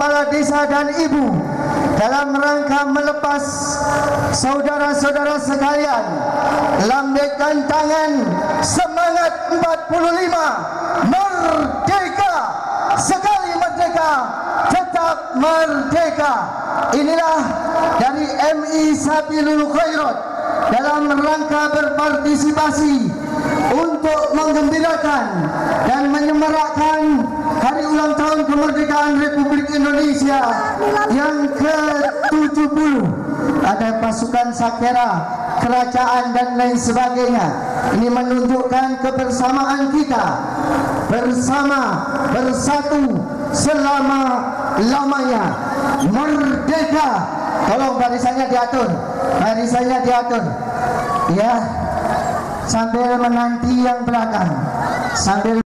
kepala desa dan ibu dalam rangka melepas saudara-saudara sekalian, lambaikan tangan, semangat 45, merdeka, sekali merdeka, tetap merdeka. Inilah dari MI Sabilul Khairat dalam rangka berpartisipasi untuk menggembirakan dan menyemarakkan hari ulang tahun kemerdekaan Republik Indonesia yang ke-70. Ada pasukan Sakera, kerajaan dan lain sebagainya. Ini menunjukkan kebersamaan kita, bersama, bersatu selama-lamanya. Merdeka. Tolong barisannya diatur, barisannya diatur, ya, sambil menanti yang belakang, sambil